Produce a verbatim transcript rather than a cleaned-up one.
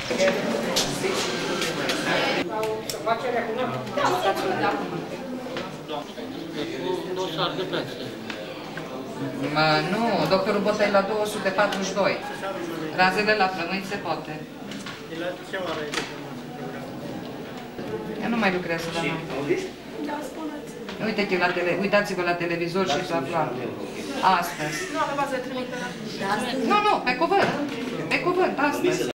Mă, nu, doctorul Bota e la două sute patruzeci și doi. Razele la plămâni se poate. Eu nu mai lucrează la noapte. Uite-te la tele... Uitați-vă la televizor și la plan. Astăzi. Nu, nu, pe cuvânt. Pe cuvânt, astăzi.